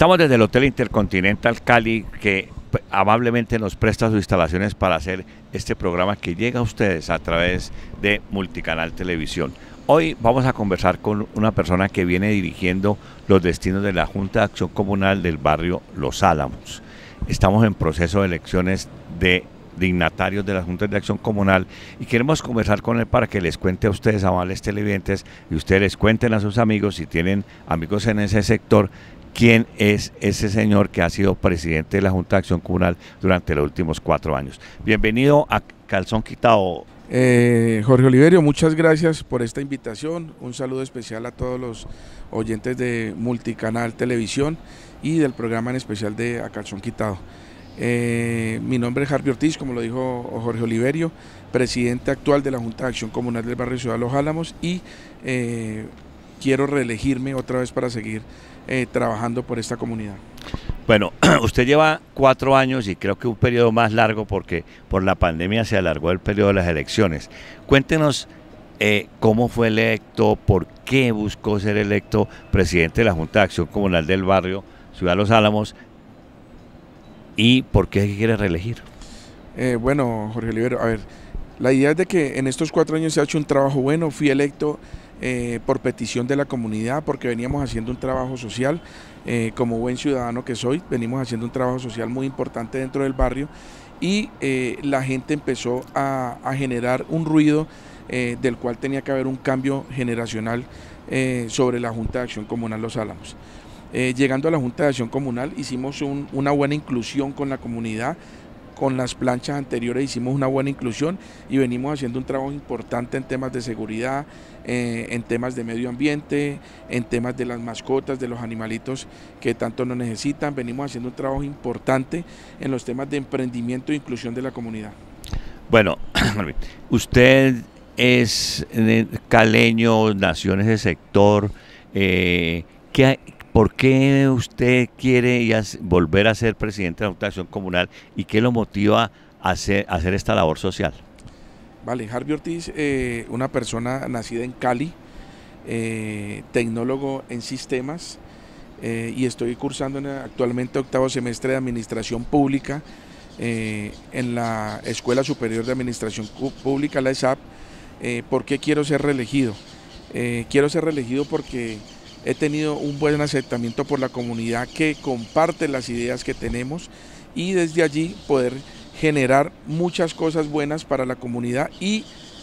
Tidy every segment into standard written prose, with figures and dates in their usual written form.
Estamos desde el Hotel Intercontinental Cali, que amablemente nos presta sus instalaciones para hacer este programa que llega a ustedes a través de Multicanal Televisión. Hoy vamos a conversar con una persona que viene dirigiendo los destinos de la Junta de Acción Comunal del barrio Los Álamos. Estamos en proceso de elecciones de dignatarios de las Juntas de Acción Comunal y queremos conversar con él para que les cuente a ustedes, amables televidentes, y ustedes les cuenten a sus amigos, si tienen amigos en ese sector, quién es ese señor que ha sido presidente de la Junta de Acción Comunal durante los últimos 4 años. Bienvenido a Calzón Quitado. Jorge Oliverio, muchas gracias por esta invitación. Un saludo especial a todos los oyentes de Multicanal Televisión y del programa en especial de A Calzón Quitado. Mi nombre es Harvey Ortiz, como lo dijo Jorge Oliverio, presidente actual de la Junta de Acción Comunal del barrio Ciudad Los Álamos, y quiero reelegirme otra vez para seguir trabajando por esta comunidad. Bueno, usted lleva 4 años y creo que un periodo más largo porque por la pandemia se alargó el periodo de las elecciones. Cuéntenos cómo fue electo, por qué buscó ser electo presidente de la Junta de Acción Comunal del barrio Ciudad Los Álamos y por qué quiere reelegir. Bueno, Jorge Oliverio, a ver, la idea es de que en estos 4 años se ha hecho un trabajo bueno. Fui electo por petición de la comunidad, porque veníamos haciendo un trabajo social, como buen ciudadano que soy, venimos haciendo un trabajo social muy importante dentro del barrio, y la gente empezó a generar un ruido del cual tenía que haber un cambio generacional sobre la Junta de Acción Comunal Los Álamos. Llegando a la Junta de Acción Comunal hicimos una buena inclusión con la comunidad. Con las planchas anteriores hicimos una buena inclusión y venimos haciendo un trabajo importante en temas de seguridad, en temas de medio ambiente, en temas de las mascotas, de los animalitos que tanto nos necesitan. Venimos haciendo un trabajo importante en los temas de emprendimiento e inclusión de la comunidad. Bueno, usted es caleño, nació en ese sector. ¿Por qué usted quiere volver a ser presidente de la Junta de Acción Comunal y qué lo motiva a hacer esta labor social? Vale, Harvey Ortiz, una persona nacida en Cali, tecnólogo en sistemas, y estoy cursando actualmente 8º semestre de Administración Pública en la Escuela Superior de Administración Pública, la ESAP. ¿Por qué quiero ser reelegido? Quiero ser reelegido porque he tenido un buen aceptamiento por la comunidad que comparte las ideas que tenemos, y desde allí poder generar muchas cosas buenas para la comunidad y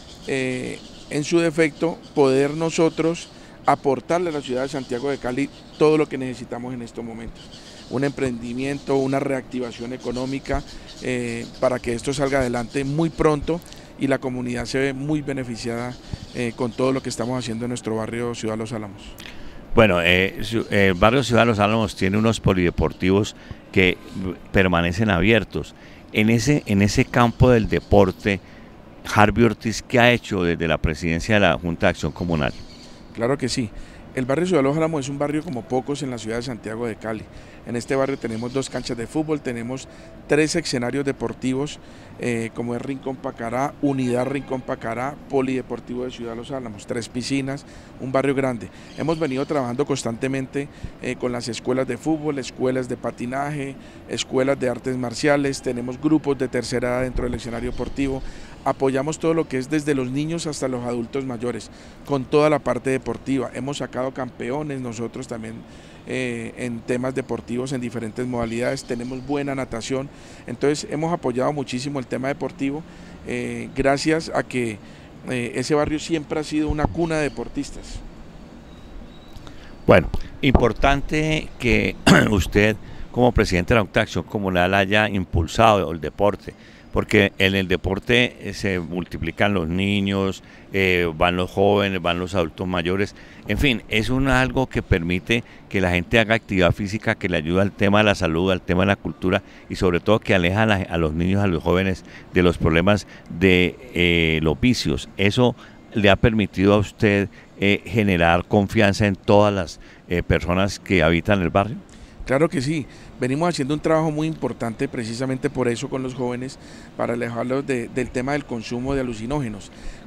en su defecto poder nosotros aportarle a la ciudad de Santiago de Cali todo lo que necesitamos en estos momentos. Un emprendimiento, una reactivación económica para que esto salga adelante muy pronto y la comunidad se ve muy beneficiada con todo lo que estamos haciendo en nuestro barrio Ciudad Los Álamos. Bueno, el barrio Ciudad Los Álamos tiene unos polideportivos que permanecen abiertos. En ese campo del deporte, Harvey Ortiz, ¿qué ha hecho desde la presidencia de la Junta de Acción Comunal? Claro que sí. El barrio Ciudad Los Álamos es un barrio como pocos en la ciudad de Santiago de Cali. En este barrio tenemos 2 canchas de fútbol, tenemos 3 escenarios deportivos, como es Rincón Pacará, Unidad Rincón Pacará, Polideportivo de Ciudad Los Álamos, 3 piscinas, un barrio grande. Hemos venido trabajando constantemente con las escuelas de fútbol, escuelas de patinaje, escuelas de artes marciales, tenemos grupos de tercera edad dentro del escenario deportivo. Apoyamos todo lo que es desde los niños hasta los adultos mayores, con toda la parte deportiva. Hemos sacado campeones nosotros también en temas deportivos en diferentes modalidades, tenemos buena natación, entonces hemos apoyado muchísimo el tema deportivo, gracias a que ese barrio siempre ha sido una cuna de deportistas. Bueno, importante que usted como presidente de la Junta de Acción Comunal haya impulsado el deporte, porque en el deporte se multiplican los niños, van los jóvenes, van los adultos mayores, en fin, es algo que permite que la gente haga actividad física, que le ayuda al tema de la salud, al tema de la cultura y sobre todo que aleja a los niños, a los jóvenes de los problemas de los vicios. Eso le ha permitido a usted generar confianza en todas las personas que habitan el barrio. Claro que sí, venimos haciendo un trabajo muy importante precisamente por eso con los jóvenes, para alejarlos del tema del consumo de alucinógenos.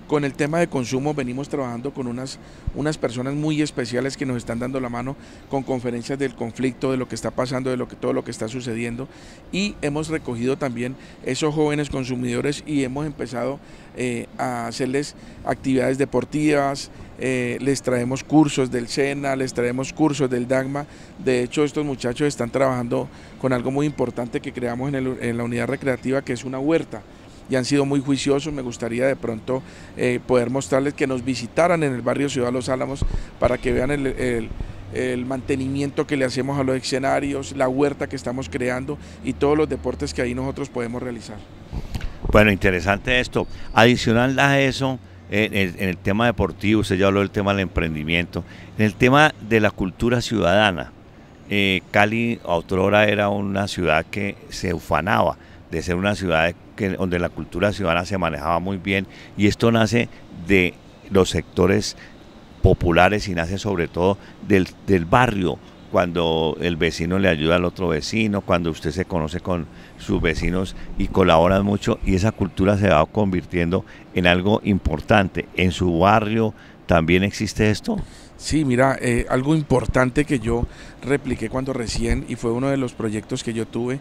Con el tema de consumo venimos trabajando con unas personas muy especiales que nos están dando la mano con conferencias del conflicto, de lo que está pasando, todo lo que está sucediendo, y hemos recogido también esos jóvenes consumidores y hemos empezado a hacerles actividades deportivas, les traemos cursos del SENA, les traemos cursos del DAGMA. De hecho, estos muchachos están trabajando con algo muy importante que creamos en la unidad recreativa, que es una huerta, y han sido muy juiciosos. Me gustaría de pronto poder mostrarles, que nos visitaran en el barrio Ciudad Los Álamos para que vean el mantenimiento que le hacemos a los escenarios, la huerta que estamos creando y todos los deportes que ahí nosotros podemos realizar. Bueno, interesante esto. Adicional a eso, en el tema deportivo, usted ya habló del tema del emprendimiento, en el tema de la cultura ciudadana. Cali otrora era una ciudad que se ufanaba de ser una ciudad donde la cultura ciudadana se manejaba muy bien, y esto nace de los sectores populares y nace sobre todo del barrio, cuando el vecino le ayuda al otro vecino, cuando usted se conoce con sus vecinos y colaboran mucho, y esa cultura se va convirtiendo en algo importante. ¿En su barrio también existe esto? Sí, mira, algo importante que yo repliqué cuando recién, y fue uno de los proyectos que yo tuve,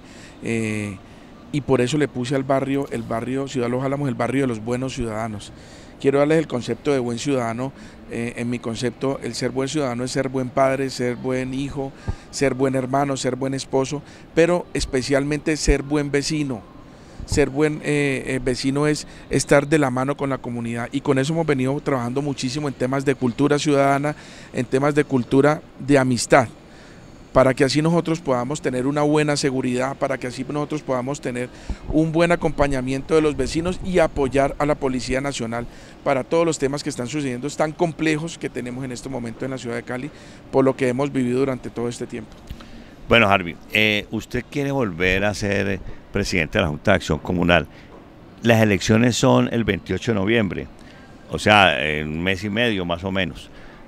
y por eso le puse al barrio, el barrio Ciudad Los Álamos, el barrio de los buenos ciudadanos. Quiero darles el concepto de buen ciudadano. En mi concepto, el ser buen ciudadano es ser buen padre, ser buen hijo, ser buen hermano, ser buen esposo, pero especialmente ser buen vecino. Ser buen vecino es estar de la mano con la comunidad, y con eso hemos venido trabajando muchísimo en temas de cultura ciudadana, en temas de cultura de amistad, para que así nosotros podamos tener una buena seguridad, para que así nosotros podamos tener un buen acompañamiento de los vecinos y apoyar a la Policía Nacional para todos los temas que están sucediendo tan complejos que tenemos en este momento en la ciudad de Cali, por lo que hemos vivido durante todo este tiempo. Bueno, Harvey, usted quiere volver a ser presidente de la Junta de Acción Comunal. Las elecciones son el 28 de noviembre, o sea, en un mes y medio más o menos.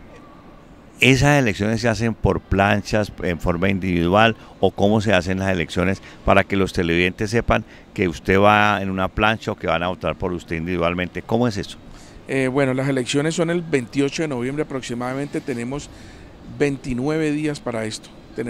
¿Esas elecciones se hacen por planchas, en forma individual, o cómo se hacen las elecciones para que los televidentes sepan que usted va en una plancha o que van a votar por usted individualmente? ¿Cómo es eso? Bueno, las elecciones son el 28 de noviembre aproximadamente, tenemos 29 días para esto,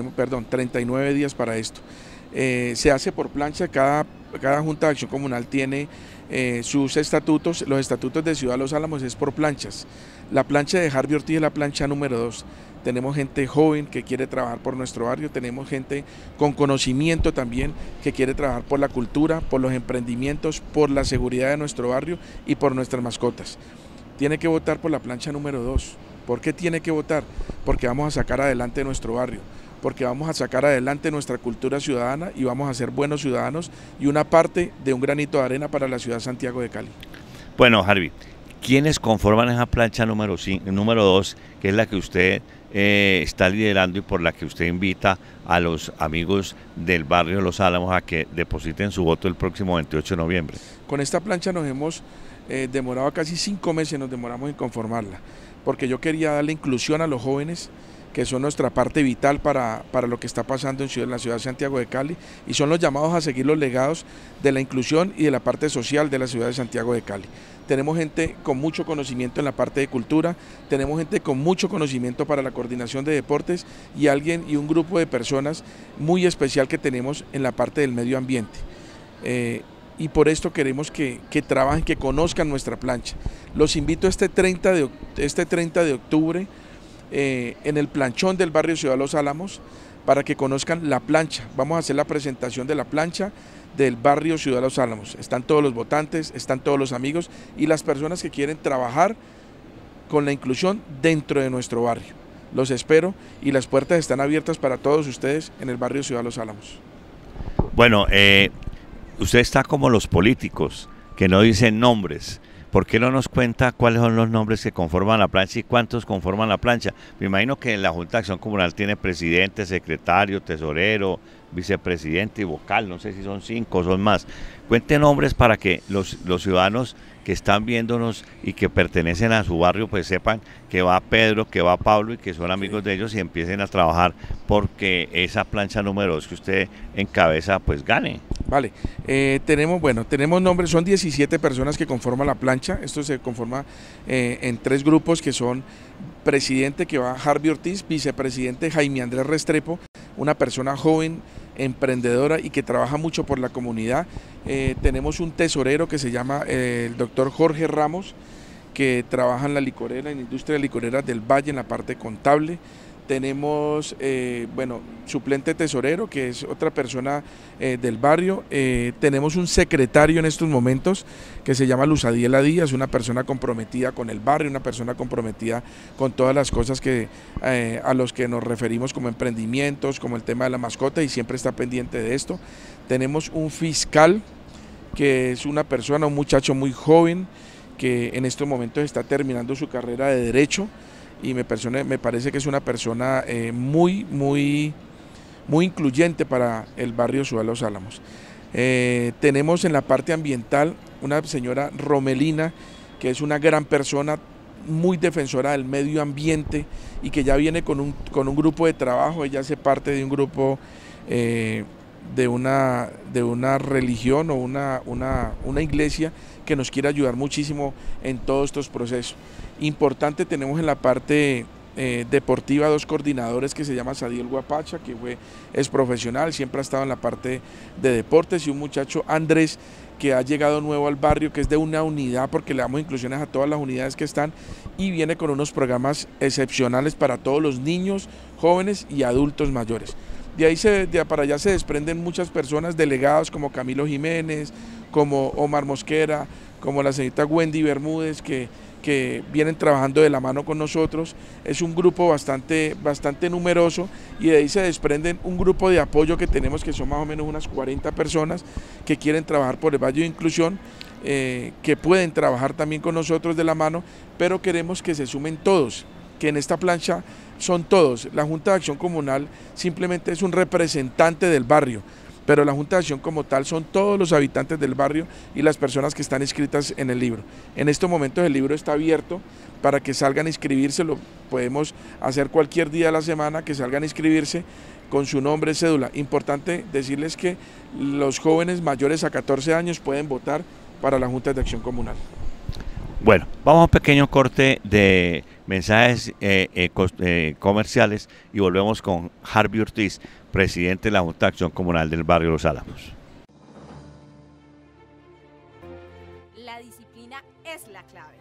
39 días para esto. Se hace por plancha, cada Junta de Acción Comunal tiene sus estatutos. Los estatutos de Ciudad Los Álamos es por planchas. La plancha de Harvey Ortiz es la plancha número 2. Tenemos gente joven que quiere trabajar por nuestro barrio, tenemos gente con conocimiento también que quiere trabajar por la cultura, por los emprendimientos, por la seguridad de nuestro barrio y por nuestras mascotas. Tiene que votar por la plancha número 2. ¿Por qué tiene que votar? Porque vamos a sacar adelante nuestro barrio, porque vamos a sacar adelante nuestra cultura ciudadana y vamos a ser buenos ciudadanos y una parte de un granito de arena para la ciudad de Santiago de Cali. Bueno, Harvey, ¿quiénes conforman esa plancha número 2, que es la que usted está liderando y por la que usted invita a los amigos del barrio Los Álamos a que depositen su voto el próximo 28 de noviembre? Con esta plancha nos hemos demorado casi 5 meses, nos demoramos en conformarla, porque yo quería darle inclusión a los jóvenes, que son nuestra parte vital para lo que está pasando en la ciudad de Santiago de Cali, y son los llamados a seguir los legados de la inclusión y de la parte social de la ciudad de Santiago de Cali. Tenemos gente con mucho conocimiento en la parte de cultura, tenemos gente con mucho conocimiento para la coordinación de deportes y un grupo de personas muy especial que tenemos en la parte del medio ambiente. Y por esto queremos que trabajen, que conozcan nuestra plancha. Los invito este 30 de octubre en el planchón del barrio Ciudad Los Álamos para que conozcan la plancha. Vamos a hacer la presentación de la plancha del barrio Ciudad Los Álamos. Están todos los votantes, están todos los amigos y las personas que quieren trabajar con la inclusión dentro de nuestro barrio. Los espero y las puertas están abiertas para todos ustedes en el barrio Ciudad Los Álamos. Bueno, usted está como los políticos que no dicen nombres. ¿Por qué no nos cuenta cuáles son los nombres que conforman la plancha y cuántos conforman la plancha? Me imagino que la Junta de Acción Comunal tiene presidente, secretario, tesorero, vicepresidente y vocal, no sé si son 5 o son más. Cuente nombres para que los ciudadanos que están viéndonos y que pertenecen a su barrio pues sepan que va Pedro, que va Pablo y que son amigos de ellos y empiecen a trabajar porque esa plancha número 2 que usted encabeza pues gane. Vale, tenemos nombres, son 17 personas que conforman la plancha. Esto se conforma en 3 grupos que son presidente, que va Harvey Ortiz, vicepresidente Jaime Andrés Restrepo, una persona joven, emprendedora y que trabaja mucho por la comunidad. Tenemos un tesorero que se llama el doctor Jorge Ramos, que trabaja en la licorera, en la industria de licoreras del Valle, en la parte contable. Tenemos, suplente tesorero, que es otra persona del barrio. Tenemos un secretario en estos momentos que se llama Luz Adiela Díaz, una persona comprometida con el barrio, una persona comprometida con todas las cosas a los que nos referimos como emprendimientos, como el tema de la mascota, y siempre está pendiente de esto. Tenemos un fiscal, que es una persona, un muchacho muy joven, que en estos momentos está terminando su carrera de Derecho, y me parece que es una persona muy incluyente para el barrio Ciudad Los Álamos. Tenemos en la parte ambiental una señora Romelina, que es una gran persona, muy defensora del medio ambiente, y que ya viene con un grupo de trabajo. Ella hace parte de un grupo de una religión o una iglesia que nos quiere ayudar muchísimo en todos estos procesos. Importante, tenemos en la parte deportiva 2 coordinadores que se llama Sadiel Guapacha, que es profesional, siempre ha estado en la parte de deportes, y un muchacho Andrés, que ha llegado nuevo al barrio, que es de una unidad, porque le damos inclusiones a todas las unidades que están, y viene con unos programas excepcionales para todos los niños, jóvenes y adultos mayores. Para allá se desprenden muchas personas, delegados como Camilo Jiménez, como Omar Mosquera, como la señorita Wendy Bermúdez, que vienen trabajando de la mano con nosotros. Es un grupo bastante numeroso, y de ahí se desprenden un grupo de apoyo que tenemos, que son más o menos unas 40 personas que quieren trabajar por el Valle de Inclusión, que pueden trabajar también con nosotros de la mano, pero queremos que se sumen todos, que en esta plancha son todos. La Junta de Acción Comunal simplemente es un representante del barrio, pero la Junta de Acción como tal son todos los habitantes del barrio y las personas que están inscritas en el libro. En estos momentos el libro está abierto para que salgan a inscribirse, lo podemos hacer cualquier día de la semana, que salgan a inscribirse con su nombre, cédula. Importante decirles que los jóvenes mayores a 14 años pueden votar para la Junta de Acción Comunal. Bueno, vamos a un pequeño corte de mensajes comerciales y volvemos con Harvey Ortiz, presidente de la Junta de Acción Comunal del barrio Los Álamos. La disciplina es la clave.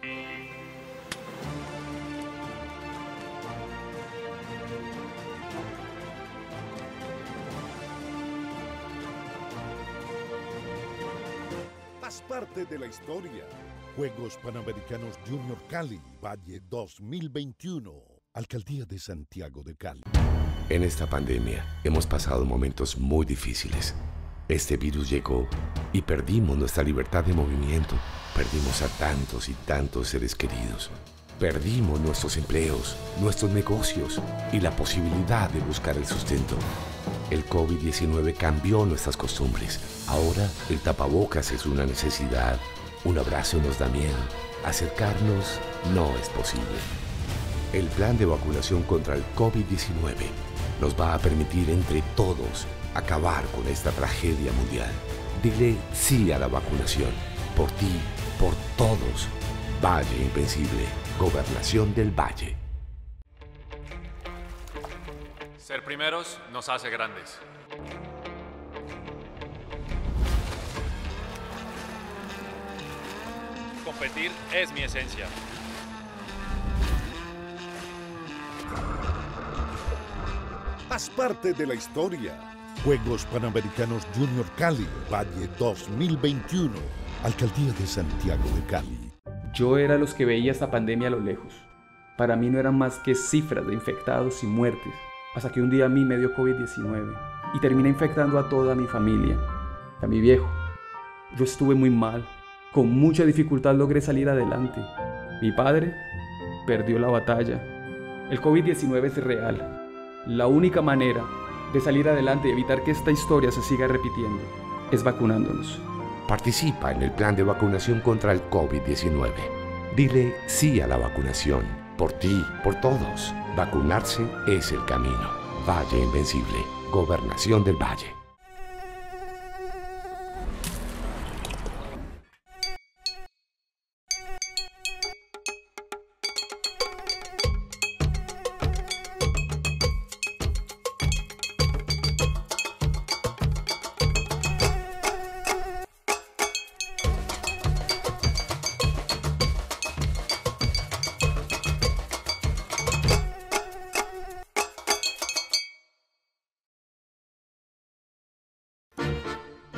Haz parte de la historia. Juegos Panamericanos Junior Cali, Valle 2021. Alcaldía de Santiago de Cali. En esta pandemia hemos pasado momentos muy difíciles. Este virus llegó y perdimos nuestra libertad de movimiento. Perdimos a tantos y tantos seres queridos. Perdimos nuestros empleos, nuestros negocios y la posibilidad de buscar el sustento. El COVID-19 cambió nuestras costumbres. Ahora el tapabocas es una necesidad. Un abrazo nos da miedo. Acercarnos no es posible. El plan de vacunación contra el COVID-19 nos va a permitir entre todos acabar con esta tragedia mundial. Dile sí a la vacunación. Por ti, por todos. Valle Invencible. Gobernación del Valle. Ser primeros nos hace grandes. Competir es mi esencia. Haz parte de la historia. Juegos Panamericanos Junior Cali, Valle 2021. Alcaldía de Santiago de Cali. Yo era los que veía esta pandemia a lo lejos. Para mí no eran más que cifras de infectados y muertes. Hasta que un día a mí me dio COVID-19 y terminé infectando a toda mi familia, a mi viejo. Yo estuve muy mal. Con mucha dificultad logré salir adelante. Mi padre perdió la batalla. El COVID-19 es real. La única manera de salir adelante y evitar que esta historia se siga repitiendo es vacunándonos. Participa en el plan de vacunación contra el COVID-19. Dile sí a la vacunación. Por ti, por todos. Vacunarse es el camino. Valle Invencible. Gobernación del Valle.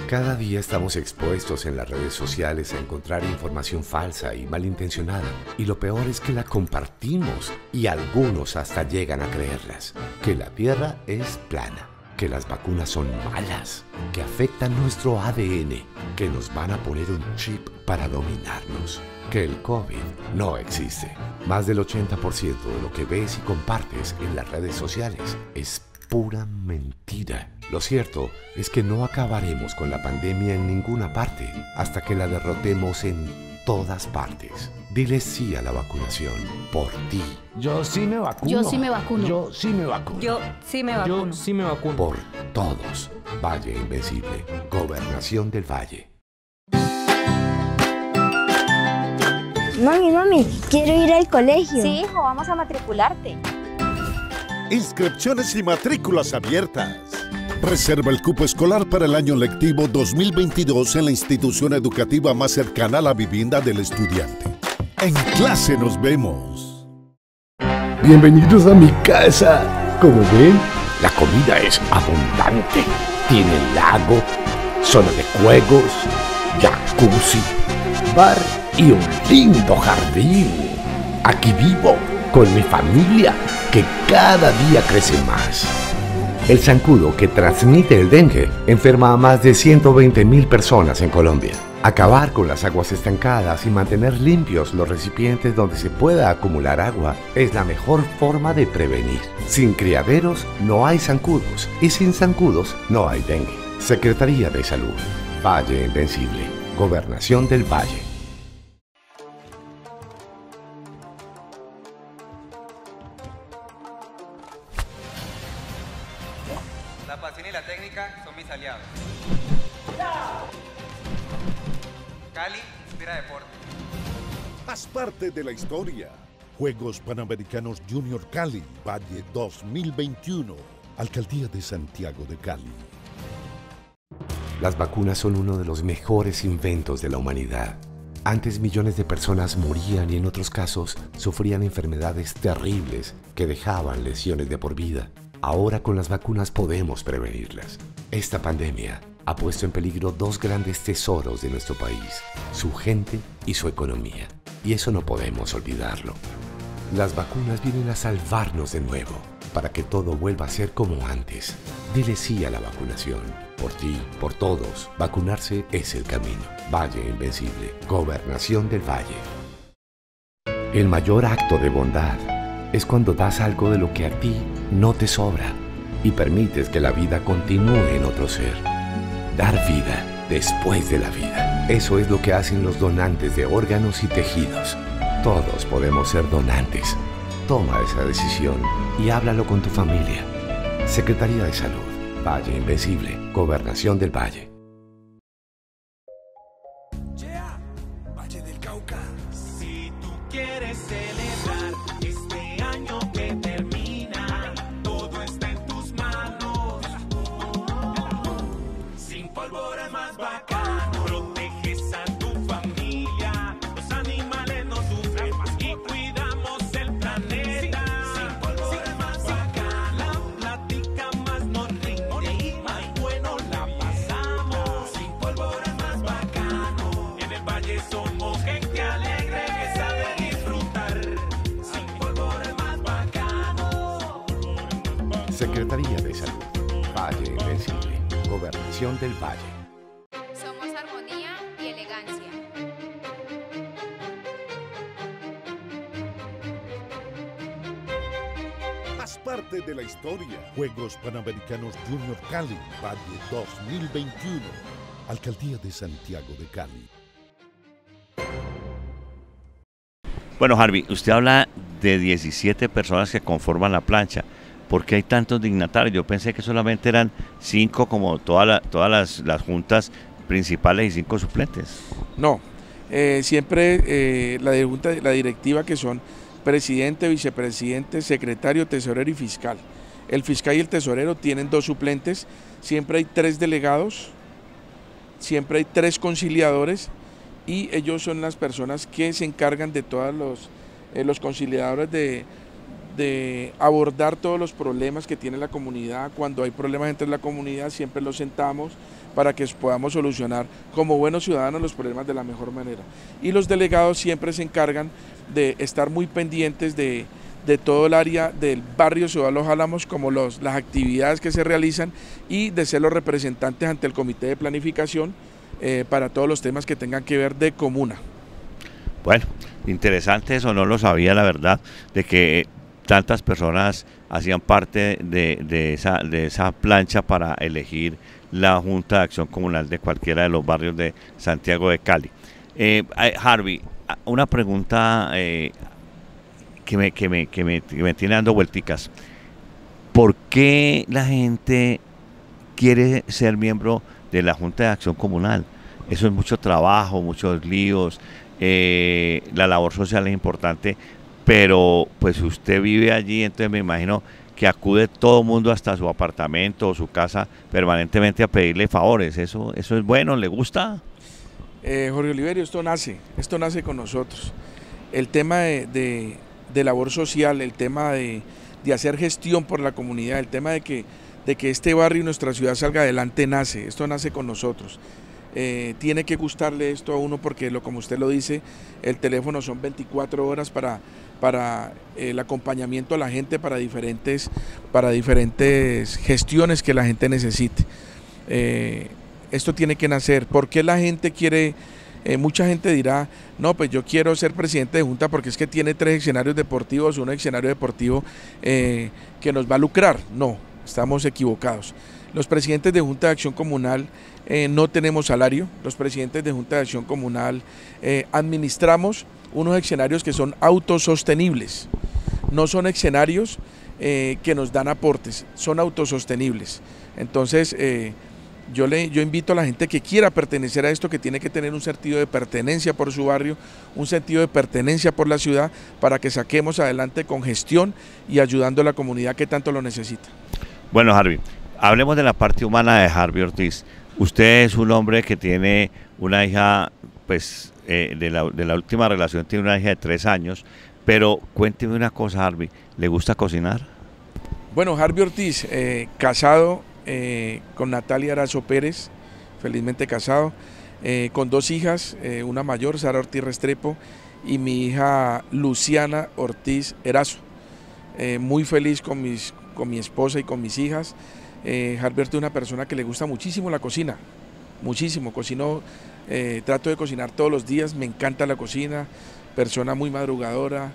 Cada día estamos expuestos en las redes sociales a encontrar información falsa y malintencionada. Y lo peor es que la compartimos y algunos hasta llegan a creerlas. Que la Tierra es plana, que las vacunas son malas, que afectan nuestro ADN, que nos van a poner un chip para dominarnos, que el COVID no existe. Más del 80% de lo que ves y compartes en las redes sociales es pura mentira. Lo cierto es que no acabaremos con la pandemia en ninguna parte hasta que la derrotemos en todas partes. Dile sí a la vacunación por ti. Yo sí me vacuno. Yo sí me vacuno. Yo sí me vacuno. Yo sí me vacuno. Yo sí me vacuno. Por todos. Valle Invencible. Gobernación del Valle. Mami, quiero ir al colegio. Sí, hijo, vamos a matricularte. Inscripciones y matrículas abiertas. Reserva el cupo escolar para el año lectivo 2022 en la institución educativa más cercana a la vivienda del estudiante. En clase nos vemos. Bienvenidos a mi casa. Como ven, La comida es abundante. Tiene lago, zona de juegos, jacuzzi, bar y un lindo jardín. Aquí vivo con mi familia que cada día crece más. El zancudo que transmite el dengue enferma a más de 120.000 personas en Colombia. Acabar con las aguas estancadas y mantener limpios los recipientes donde se pueda acumular agua es la mejor forma de prevenir. Sin criaderos no hay zancudos y sin zancudos no hay dengue. Secretaría de Salud. Valle Invencible. Gobernación del Valle. La pasión y la técnica son mis aliados. Cali inspira deporte. Haz parte de la historia. Juegos Panamericanos Junior Cali, Valle 2021. Alcaldía de Santiago de Cali. Las vacunas son uno de los mejores inventos de la humanidad. Antes millones de personas morían y en otros casos sufrían enfermedades terribles que dejaban lesiones de por vida. Ahora con las vacunas podemos prevenirlas. Esta pandemia ha puesto en peligro dos grandes tesoros de nuestro país, su gente y su economía. Y eso no podemos olvidarlo. Las vacunas vienen a salvarnos de nuevo, para que todo vuelva a ser como antes. Dile sí a la vacunación. Por ti, por todos, vacunarse es el camino. Valle Invencible. Gobernación del Valle. El mayor acto de bondad es cuando das algo de lo que a ti no te sobra y permites que la vida continúe en otro ser. Dar vida después de la vida. Eso es lo que hacen los donantes de órganos y tejidos. Todos podemos ser donantes. Toma esa decisión y háblalo con tu familia. Secretaría de Salud. Valle Invencible. Gobernación del Valle. Valle del Cauca. Si tú quieres celebrar este año que termina, todo está en tus manos. Sin pólvora es más bacano. Proteges a tu familia. Los animales no sufren más y cuidamos el planeta. Sin pólvora es más bacano. La plática más nos rinde y más bueno la pasamos. Sin pólvora es más bacano. En el valle somos gente alegre que sabe disfrutar. Sin pólvora es más bacano. Secretaría de Salud. Valle Invencible. Gobernación del Valle. Somos armonía y elegancia. Haz parte de la historia. Juegos Panamericanos Junior Cali, Valle 2021. Alcaldía de Santiago de Cali. Bueno, Harvey, usted habla de 17 personas que conforman la plancha. ¿Por qué hay tantos dignatarios? Yo pensé que solamente eran 5 como todas las juntas principales y 5 suplentes. No, siempre la directiva que son presidente, vicepresidente, secretario, tesorero y fiscal. El fiscal y el tesorero tienen 2 suplentes, siempre hay 3 delegados, siempre hay 3 conciliadores y ellos son las personas que se encargan de todos los conciliadores de abordar todos los problemas que tiene la comunidad. Cuando hay problemas entre la comunidad siempre los sentamos para que podamos solucionar como buenos ciudadanos los problemas de la mejor manera. Y los delegados siempre se encargan de estar muy pendientes de todo el área del barrio Ciudad Los Álamos, como las actividades que se realizan, y de ser los representantes ante el comité de planificación para todos los temas que tengan que ver de comuna. Bueno, interesante eso, no lo sabía la verdad, de que tantas personas hacían parte de esa plancha para elegir la Junta de Acción Comunal de cualquiera de los barrios de Santiago de Cali. Harvey, una pregunta que me tiene dando vuelticas. ¿Por qué la gente quiere ser miembro de la Junta de Acción Comunal? Eso es mucho trabajo, muchos líos, la labor social es importante, pero pues usted vive allí, entonces me imagino que acude todo el mundo hasta su apartamento o su casa permanentemente a pedirle favores. ¿Eso es bueno? ¿Le gusta? Jorge Oliverio, esto nace con nosotros. El tema de labor social, el tema de hacer gestión por la comunidad, el tema de que este barrio y nuestra ciudad salga adelante esto nace con nosotros. Tiene que gustarle esto a uno porque, como usted lo dice, el teléfono son 24 horas para el acompañamiento a la gente para diferentes gestiones que la gente necesite. Esto tiene que nacer. ¿Por qué la gente quiere? Mucha gente dirá, no, pues yo quiero ser presidente de junta porque es que tiene 3 escenarios deportivos, un escenario deportivo que nos va a lucrar. No, estamos equivocados. Los presidentes de Junta de Acción Comunal no tenemos salario. Los presidentes de Junta de Acción Comunal administramos unos escenarios que son autosostenibles. No son escenarios que nos dan aportes, son autosostenibles. Entonces, yo invito a la gente que quiera pertenecer a esto, que tiene que tener un sentido de pertenencia por su barrio, un sentido de pertenencia por la ciudad, para que saquemos adelante con gestión y ayudando a la comunidad que tanto lo necesita. Bueno, Harvey, hablemos de la parte humana de Harvey Ortiz. Usted es un hombre que tiene una hija, pues de la última relación tiene una hija de 3 años, pero cuénteme una cosa, Harvey, ¿le gusta cocinar? Bueno, Harvey Ortiz, casado con Natalia Arazo Pérez, felizmente casado, con 2 hijas, una mayor, Sara Ortiz Restrepo, y mi hija Luciana Ortiz Erazo. Muy feliz con mi esposa y con mis hijas. Harvey Ortiz es una persona que le gusta muchísimo la cocina, muchísimo, trato de cocinar todos los días, me encanta la cocina, persona muy madrugadora,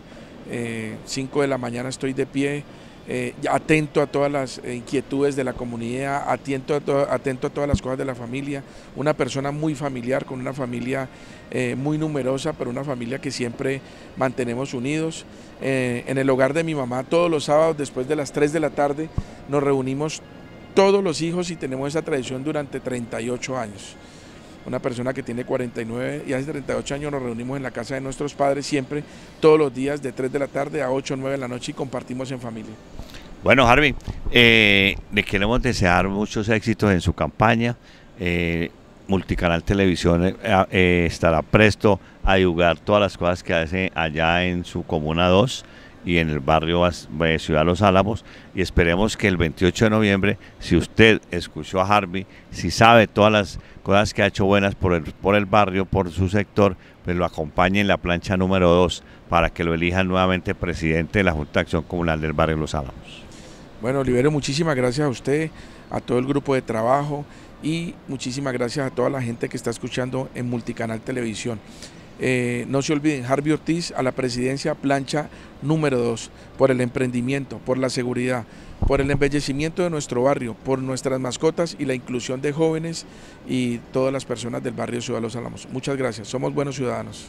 5 de la mañana estoy de pie, atento a todas las inquietudes de la comunidad, atento a todas las cosas de la familia, una persona muy familiar, con una familia muy numerosa, pero una familia que siempre mantenemos unidos. En el hogar de mi mamá, todos los sábados después de las 3 de la tarde nos reunimos todos los hijos y tenemos esa tradición durante 38 años. Una persona que tiene 49 y hace 38 años nos reunimos en la casa de nuestros padres siempre, todos los días de 3 de la tarde a 8 o 9 de la noche y compartimos en familia. Bueno, Harvey, le queremos desear muchos éxitos en su campaña. Multicanal Televisión estará presto a divulgar todas las cosas que hace allá en su Comuna 2 y en el barrio Ciudad Los Álamos, y esperemos que el 28 de noviembre, si usted escuchó a Harvey, si sabe todas las cosas que ha hecho buenas por el barrio, por su sector, pues lo acompañe en la plancha número 2 para que lo elijan nuevamente presidente de la Junta de Acción Comunal del barrio Los Álamos. Bueno, Oliverio, muchísimas gracias a usted, a todo el grupo de trabajo y muchísimas gracias a toda la gente que está escuchando en Multicanal Televisión. No se olviden, Harvey Ortiz a la presidencia, plancha número 2, por el emprendimiento, por la seguridad, por el embellecimiento de nuestro barrio, por nuestras mascotas y la inclusión de jóvenes y todas las personas del barrio Ciudad Los Álamos. Muchas gracias, somos buenos ciudadanos.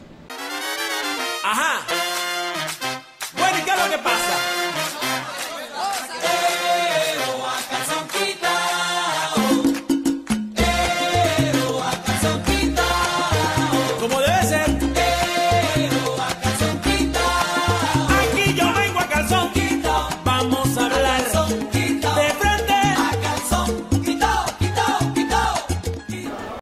Ajá. Bueno, ¿y qué es lo que pasa? Como debe ser. Aquí yo vengo a calzón.